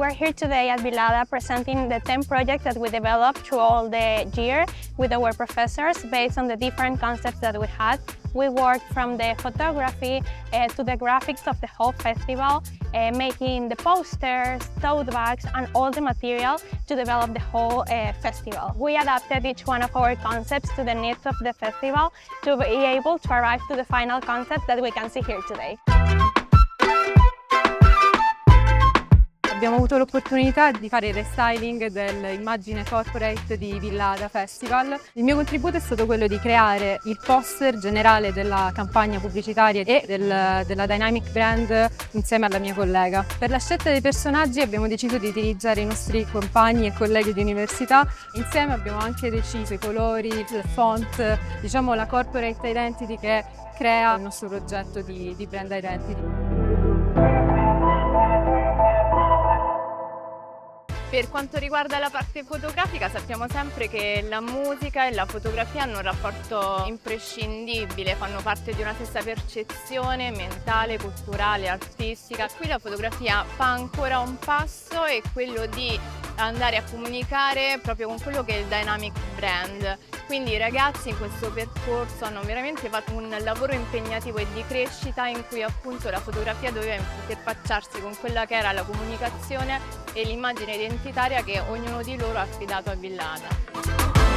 We're here today at Villada presenting the 10 projects that we developed through all the year with our professors based on the different concepts that we had. We worked from the photography to the graphics of the whole festival, making the posters, tote bags and all the material to develop the whole festival. We adapted each one of our concepts to the needs of the festival to be able to arrive to the final concept that we can see here today. Abbiamo avuto l'opportunità di fare il restyling dell'immagine corporate di Villada Festival. Il mio contributo è stato quello di creare il poster generale della campagna pubblicitaria e della Dynamic Brand insieme alla mia collega. Per la scelta dei personaggi abbiamo deciso di utilizzare i nostri compagni e colleghi di università. Insieme abbiamo anche deciso i colori, il font, diciamo la corporate identity che crea il nostro progetto di brand identity. Per quanto riguarda la parte fotografica, sappiamo sempre che la musica e la fotografia hanno un rapporto imprescindibile, fanno parte di una stessa percezione mentale, culturale, artistica. Qui la fotografia fa ancora un passo, è quello di andare a comunicare proprio con quello che è il Dynamic Brand. Quindi i ragazzi in questo percorso hanno veramente fatto un lavoro impegnativo e di crescita in cui appunto la fotografia doveva interfacciarsi con quella che era la comunicazione e l'immagine identitaria che ognuno di loro ha affidato a Villada.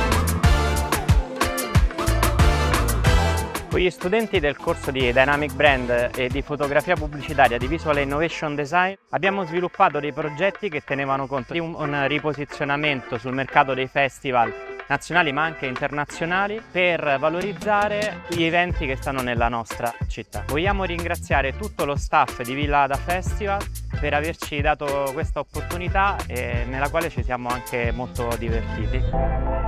Con gli studenti del corso di Dynamic Brand e di fotografia pubblicitaria di Visual Innovation Design abbiamo sviluppato dei progetti che tenevano conto di un riposizionamento sul mercato dei festival nazionali ma anche internazionali per valorizzare gli eventi che stanno nella nostra città. Vogliamo ringraziare tutto lo staff di Villada Festival per averci dato questa opportunità nella quale ci siamo anche molto divertiti.